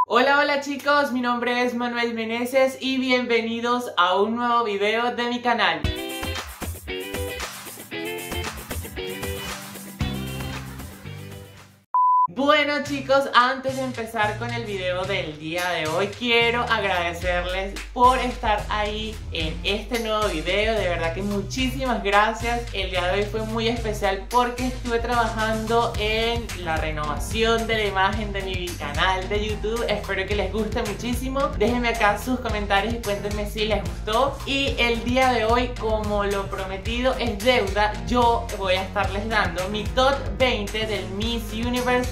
Hola, hola chicos, mi nombre es Manuel Meneses y bienvenidos a un nuevo video de mi canal. Bueno chicos, antes de empezar con el video del día de hoy, quiero agradecerles por estar ahí en este nuevo video. De verdad que muchísimas gracias. El día de hoy fue muy especial porque estuve trabajando en la renovación de la imagen de mi canal de YouTube. Espero que les guste muchísimo. Déjenme acá sus comentarios y cuéntenme si les gustó. Y el día de hoy, como lo prometido es deuda, yo voy a estarles dando mi top 20 del Miss Universe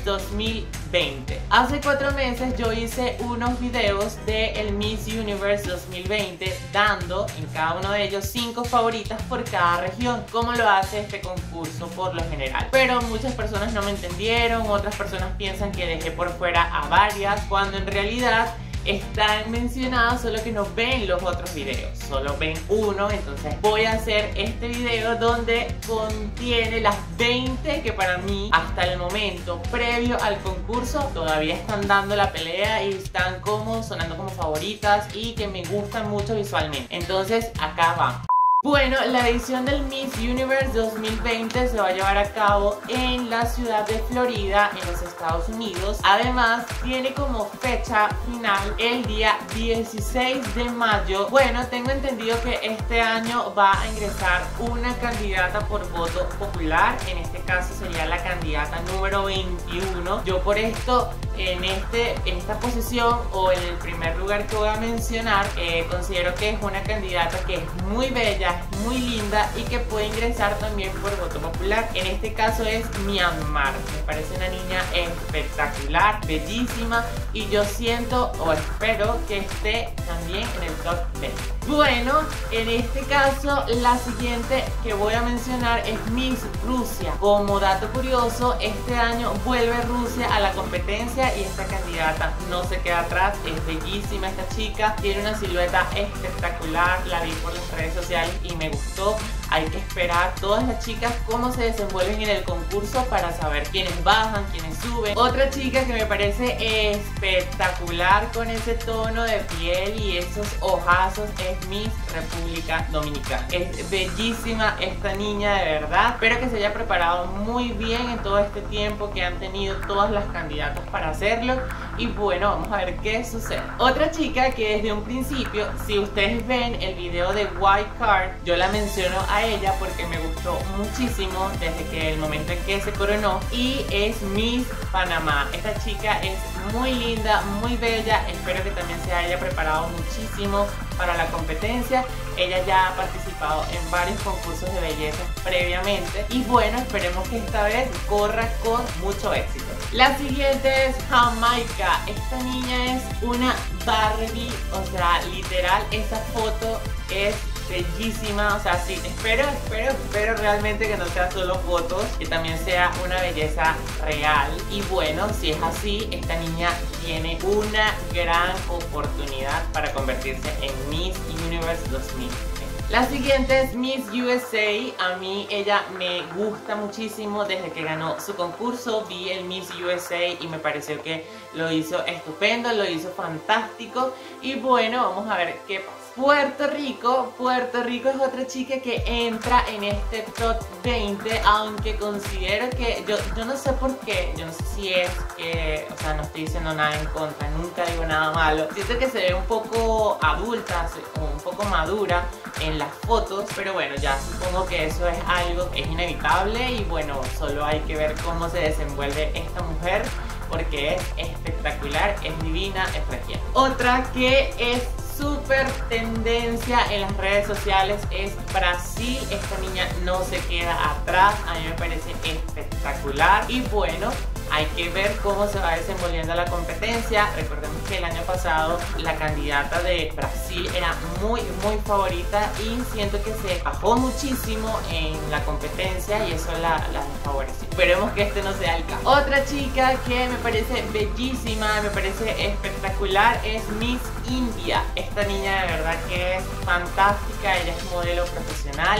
2020. Hace 4 meses yo hice unos videos del Miss Universe 2020 dando en cada uno de ellos 5 favoritas por cada región, como lo hace este concurso por lo general. Pero muchas personas no me entendieron, otras personas piensan que dejé por fuera a varias, cuando en realidad están mencionadas, solo que no ven los otros videos, solo ven uno. Entonces voy a hacer este video donde contiene las 20 que para mí hasta el momento previo al concurso todavía están dando la pelea y están como sonando como favoritas y que me gustan mucho visualmente. Entonces acá va. Bueno, la edición del Miss Universe 2020 se va a llevar a cabo en la ciudad de Florida, en los Estados Unidos. Además, tiene como fecha final el día 16 de mayo. Bueno, tengo entendido que este año va a ingresar una candidata por voto popular. En este caso sería la candidata número 21. Yo por esto, en esta posición o en el primer lugar que voy a mencionar, considero que es una candidata que es muy bella, muy linda y que puede ingresar también por voto popular. En este caso es Myanmar. Me parece una niña espectacular, bellísima, y yo siento o espero que esté también en el top 20. Bueno, en este caso la siguiente que voy a mencionar es Miss Rusia. Como dato curioso, este año vuelve Rusia a la competencia y esta candidata no se queda atrás. Es bellísima esta chica, tiene una silueta espectacular, la vi por las redes sociales y me gustó. Hay que esperar todas las chicas cómo se desenvuelven en el concurso para saber quiénes bajan, quiénes suben. Otra chica que me parece espectacular con ese tono de piel y esos ojazos es Miss República Dominicana. Es bellísima esta niña, de verdad. Espero que se haya preparado muy bien en todo este tiempo que han tenido todas las candidatas para hacerlo. Y bueno, vamos a ver qué sucede. Otra chica que desde un principio, si ustedes ven el video de White Card, yo la menciono a ella porque me gustó muchísimo desde que el momento en que se coronó, y es Miss Panamá. Esta chica es muy linda, muy bella. Espero que también se haya preparado muchísimo para la competencia. Ella ya ha participado en varios concursos de belleza previamente y bueno, esperemos que esta vez corra con mucho éxito. La siguiente es Jamaica. Esta niña es una Barbie, o sea, literal, esa foto es bellísima. O sea, sí, espero realmente que no sea solo fotos, que también sea una belleza real. Y bueno, si es así, esta niña tiene una gran oportunidad para convertirse en Miss Universe 2020. La siguiente es Miss USA. A mí ella me gusta muchísimo. Desde que ganó su concurso vi el Miss USA y me pareció que lo hizo estupendo, lo hizo fantástico. Y bueno, vamos a ver qué pasa. Puerto Rico es otra chica que entra en este top 20, aunque considero que, yo no sé por qué, yo no sé si es que, o sea, no estoy diciendo nada en contra, nunca digo nada malo. Siento que se ve un poco adulta, un poco madura en las fotos, pero bueno, ya supongo que eso es algo que es inevitable y bueno, solo hay que ver cómo se desenvuelve esta mujer, porque es espectacular, es divina, es regia. Otra que es súper tendencia en las redes sociales es Brasil. Esta niña no se queda atrás, a mí me parece espectacular y bueno, hay que ver cómo se va desenvolviendo la competencia. Recordemos que el año pasado la candidata de Brasil era muy favorita y siento que se bajó muchísimo en la competencia y eso la favoreció. Esperemos que este no sea el caso. Otra chica que me parece bellísima, me parece espectacular es Miss India. Esta niña de verdad que es fantástica, ella es modelo profesional,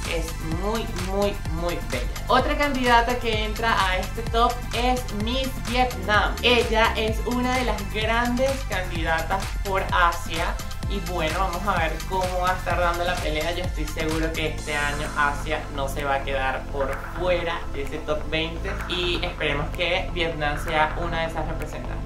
es muy bella. Otra candidata que entra a este top es Miss Vietnam. Ella es una de las grandes candidatas por Asia. Y bueno, vamos a ver cómo va a estar dando la pelea. Yo estoy seguro que este año Asia no se va a quedar por fuera de ese top 20 y esperemos que Vietnam sea una de esas representantes.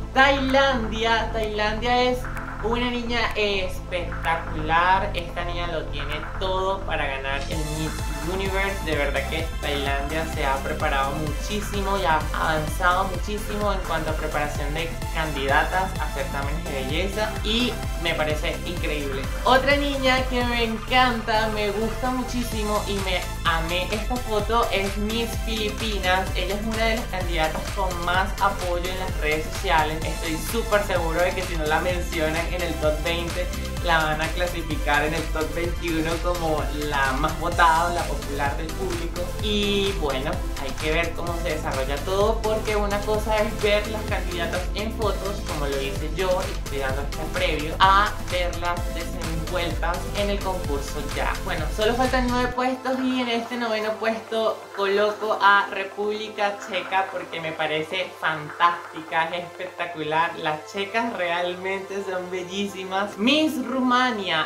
Tailandia es una niña espectacular. Esta niña lo tiene todo para ganar el Miss Universe. De verdad que Tailandia se ha preparado muchísimo y ha avanzado muchísimo en cuanto a preparación de candidatas a certámenes de belleza y me parece increíble. Otra niña que me encanta, me gusta muchísimo y me amé esta foto es Miss Filipinas. Ella es una de las candidatas con más apoyo en las redes sociales. Estoy súper seguro de que si no la mencionan en el top 20 la van a clasificar en el top 21 como la más votada, la popular del público. Y bueno, hay que ver cómo se desarrolla todo, porque una cosa es ver las candidatas en fotos, como lo hice yo, y estoy dando este previo, a verlas desenvueltas en el concurso ya. Bueno, solo faltan 9 puestos y en este 9º puesto coloco a República Checa porque me parece fantástica, es espectacular. Las checas realmente son bellísimas. Miss Rumania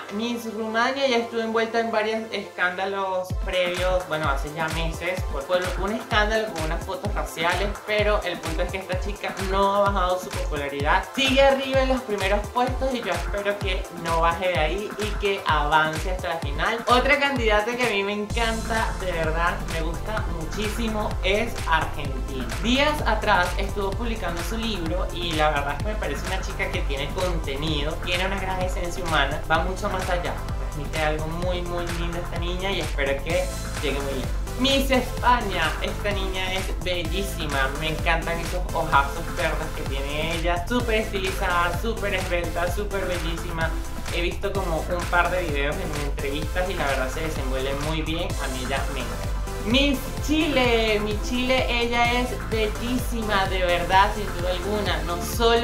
ya estuvo envuelta en varios escándalos previos, bueno, hace ya meses, por un escándalo con unas fotos raciales, pero el punto es que esta chica no ha bajado su popularidad, sigue arriba en los primeros puestos y yo espero que no baje de ahí y que avance hasta la final. Otra candidata que a mí me encanta, de verdad, me gusta muchísimo, es Argentina. Días atrás estuvo publicando su libro y la verdad es que me parece una chica que tiene contenido, tiene una gran esencia humana, va mucho más allá, transmite algo muy lindo esta niña y espero que llegue muy lejos. Miss España, esta niña es bellísima, me encantan esos ojazos verdes que tiene ella, súper estilizada, súper esbelta, súper bellísima. He visto como un par de videos en entrevistas y la verdad se desenvuelve muy bien, a mí ella me encanta. Miss Chile, ella es bellísima, de verdad, sin duda alguna, no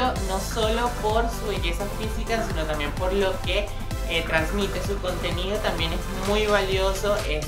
solo por su belleza física, sino también por lo que transmite. Su contenido también es muy valioso, es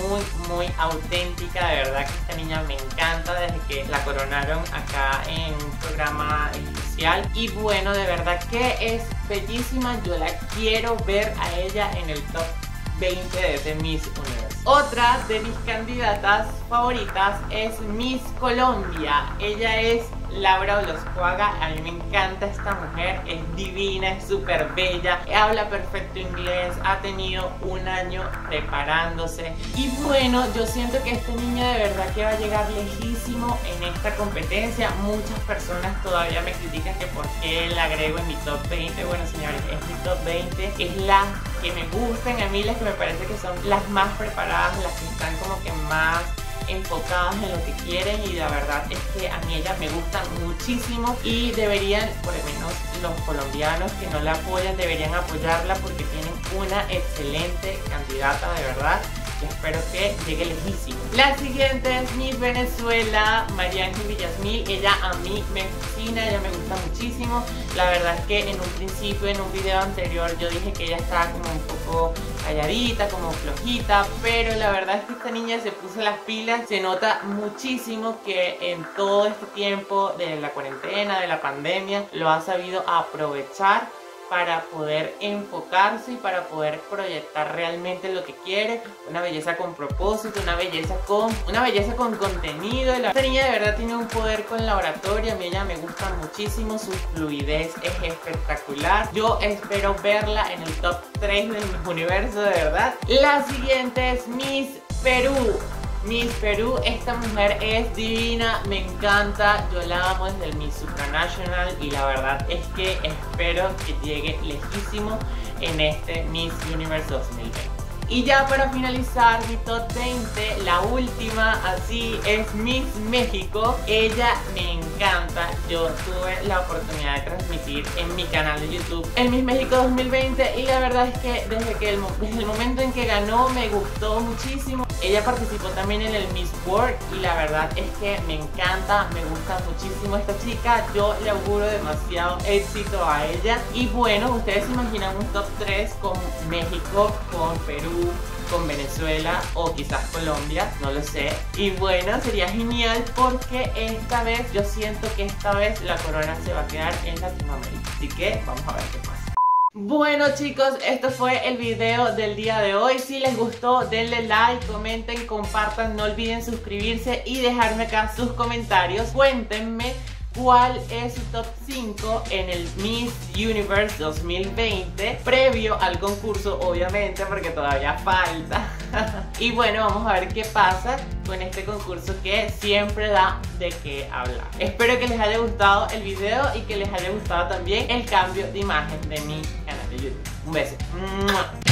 muy auténtica, de verdad que esta niña me encanta desde que la coronaron acá en un programa especial y bueno, de verdad que es bellísima, yo la quiero ver a ella en el top 20 de ese Miss Universe. Otra de mis candidatas favoritas es Miss Colombia. Ella es Laura Oloscuaga. A mí me encanta esta mujer, es divina, es súper bella, habla perfecto inglés, ha tenido un año preparándose y bueno, yo siento que esta niña de verdad que va a llegar lejísimo en esta competencia. Muchas personas todavía me critican que por qué la agrego en mi top 20. Bueno, señores, es mi top 20, es la que me gustan a mí, las que me parece que son las más preparadas, las que están como que más enfocadas en lo que quieren y la verdad es que a mí ella me gusta muchísimo y deberían, por lo menos los colombianos que no la apoyan, deberían apoyarla porque tienen una excelente candidata, de verdad. Yo espero que llegue lejísimo. La siguiente es Miss Venezuela, María Ángel Villasmil. Ella a mí me fascina, ella me gusta muchísimo. La verdad es que en un principio, en un video anterior, yo dije que ella estaba como un poco calladita, como flojita, pero la verdad es que esta niña se puso las pilas. Se nota muchísimo que en todo este tiempo de la cuarentena, de la pandemia, lo ha sabido aprovechar para poder enfocarse y para poder proyectar realmente lo que quiere. Una belleza con propósito, una belleza con contenido. Esta niña de verdad tiene un poder con la oratoria, a mí ella me gusta muchísimo, su fluidez es espectacular. Yo espero verla en el top 3 del Miss Universo, de verdad. La siguiente es Miss Perú. Miss Perú, esta mujer es divina, me encanta, yo la amo desde el Miss Supranational y la verdad es que espero que llegue lejísimo en este Miss Universe 2020. Y ya para finalizar mi top 20, la última así es Miss México. Ella me encanta, yo tuve la oportunidad de transmitir en mi canal de YouTube el Miss México 2020 y la verdad es que desde el momento en que ganó me gustó muchísimo. Ella participó también en el Miss World y la verdad es que me encanta, me gusta muchísimo esta chica. Yo le auguro demasiado éxito a ella y bueno, ustedes se imaginan un top 3 con México, con Perú, con Venezuela o quizás Colombia, no lo sé. Y bueno, sería genial porque esta vez, yo siento que esta vez la corona se va a quedar en Latinoamérica. Así que vamos a ver qué pasa. Bueno chicos, esto fue el video del día de hoy. Si les gustó, denle like, comenten, compartan, no olviden suscribirse y dejarme acá sus comentarios. Cuéntenme cuál es su top 5 en el Miss Universe 2020, previo al concurso obviamente, porque todavía falta. Y bueno, vamos a ver qué pasa con este concurso que siempre da de qué hablar. Espero que les haya gustado el video y que les haya gustado también el cambio de imagen de mi canal de YouTube. Un beso.